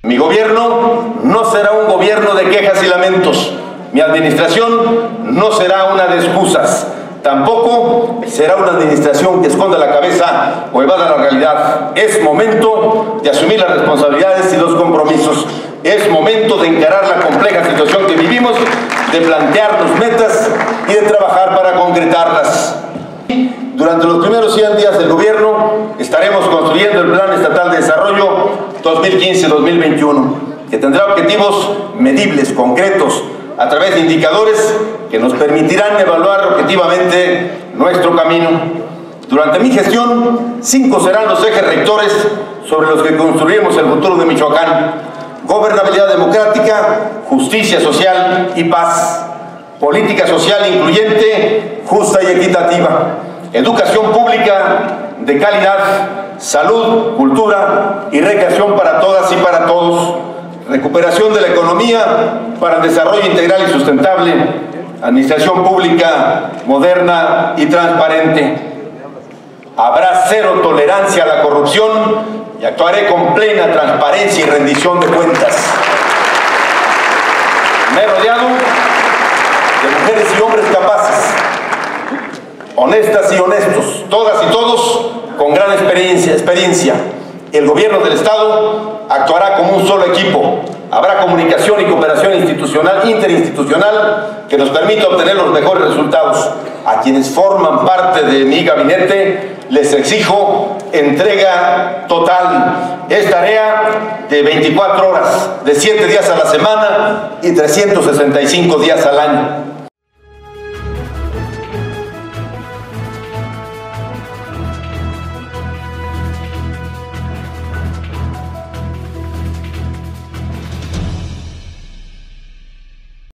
Mi gobierno no será un gobierno de quejas y lamentos. Mi administración no será una de excusas. Tampoco será una administración que esconda la cabeza o evada la realidad. Es momento de asumir las responsabilidades y los compromisos. Es momento de encarar la compleja situación que vivimos, de plantearnos metas y de trabajar para concretarlas. Durante los primeros 100 días del gobierno estaremos construyendo el Plan Estatal de Desarrollo 2015-2021, que tendrá objetivos medibles, concretos, a través de indicadores que nos permitirán evaluar objetivamente nuestro camino. Durante mi gestión, 5 serán los ejes rectores sobre los que construiremos el futuro de Michoacán: gobernabilidad democrática, justicia social y paz, política social incluyente, justa y equitativa, educación pública de calidad, salud, cultura y recreación para todas y para todos, recuperación de la economía para el desarrollo integral y sustentable, administración pública moderna y transparente. Habrá cero tolerancia a la corrupción y actuaré con plena transparencia y rendición de cuentas. Me he rodeado de mujeres y hombres capaces, honestas y honestos, todas y todos con gran experiencia. El gobierno del Estado actuará como un solo equipo. Habrá comunicación y cooperación interinstitucional que nos permita obtener los mejores resultados. A quienes forman parte de mi gabinete les exijo entrega total. Es tarea de 24 horas, de 7 días a la semana y 365 días al año.